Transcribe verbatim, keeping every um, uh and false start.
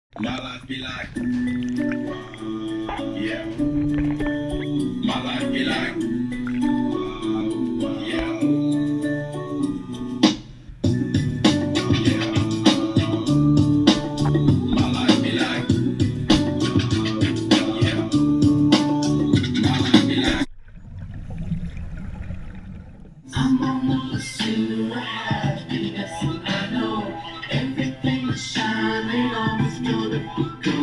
My life be like, yeah. My life be like, yeah. Yeah. My life be like, yeah. My life be like. I'm on the pursuit of happiness, and I know everything is shining on this good.